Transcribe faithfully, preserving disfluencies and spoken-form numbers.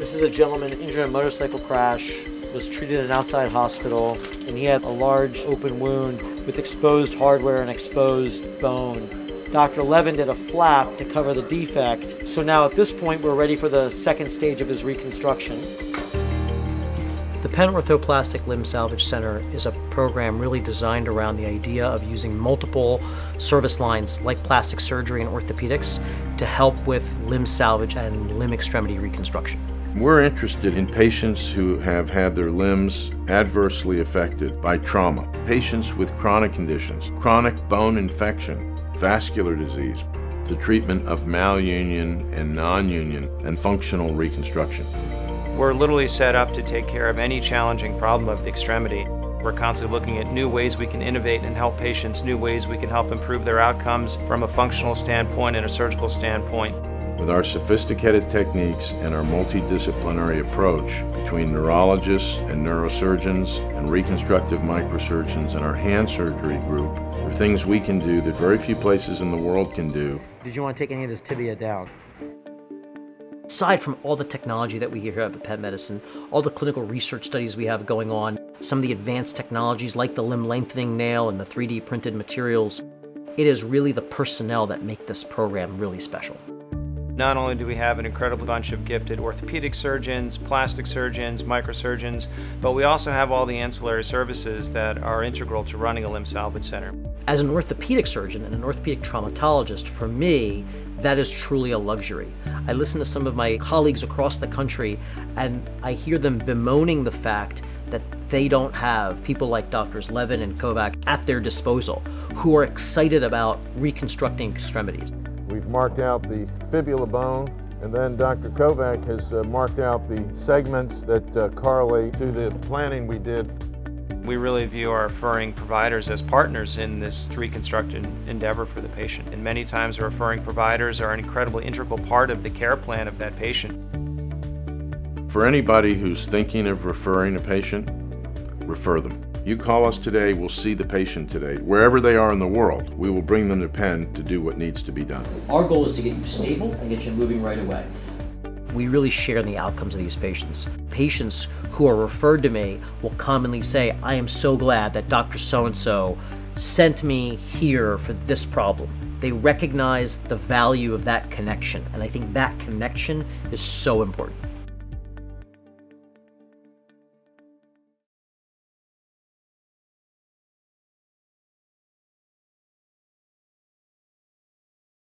This is a gentleman injured in a motorcycle crash, was treated in an outside hospital, and he had a large open wound with exposed hardware and exposed bone. Doctor Levin did a flap to cover the defect, so now at this point we're ready for the second stage of his reconstruction. The Penn Orthoplastic Limb Salvage Center is a program really designed around the idea of using multiple service lines like plastic surgery and orthopedics to help with limb salvage and limb extremity reconstruction. We're interested in patients who have had their limbs adversely affected by trauma, patients with chronic conditions, chronic bone infection, vascular disease, the treatment of malunion and non-union, and functional reconstruction. We're literally set up to take care of any challenging problem of the extremity. We're constantly looking at new ways we can innovate and help patients, new ways we can help improve their outcomes from a functional standpoint and a surgical standpoint. With our sophisticated techniques and our multidisciplinary approach between neurologists and neurosurgeons and reconstructive microsurgeons and our hand surgery group, there are things we can do that very few places in the world can do. Did you want to take any of this tibia down? Aside from all the technology that we hear about at Penn Medicine, all the clinical research studies we have going on, some of the advanced technologies like the limb lengthening nail and the three D printed materials, it is really the personnel that make this program really special. Not only do we have an incredible bunch of gifted orthopedic surgeons, plastic surgeons, microsurgeons, but we also have all the ancillary services that are integral to running a limb salvage center. As an orthopedic surgeon and an orthopedic traumatologist, for me, that is truly a luxury. I listen to some of my colleagues across the country and I hear them bemoaning the fact that they don't have people like Doctors Levin and Kovach at their disposal who are excited about reconstructing extremities. We've marked out the fibula bone, and then Doctor Kovach has uh, marked out the segments that uh, correlate to the planning we did. We really view our referring providers as partners in this reconstruction endeavor for the patient. And many times our referring providers are an incredibly integral part of the care plan of that patient. For anybody who's thinking of referring a patient, refer them. You call us today, we'll see the patient today. Wherever they are in the world, we will bring them to Penn to do what needs to be done. Our goal is to get you stable and get you moving right away. We really share in the outcomes of these patients. Patients who are referred to me will commonly say, I am so glad that Doctor So-and-so sent me here for this problem. They recognize the value of that connection, and I think that connection is so important.